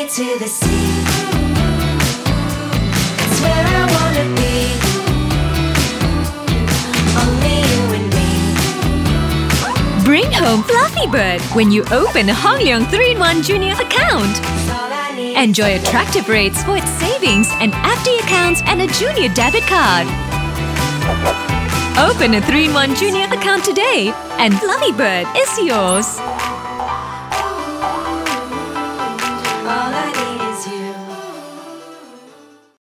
to the sea. It's where I wanna be. Only you and me. Bring home Fluffy Bird when you open a Hong Leong 3-in-1 Junior account. It's all I need. Enjoy attractive rates for its savings and FD accounts and a Junior debit card. Open a 3-in-1 Junior account today and Fluffy Bird is yours.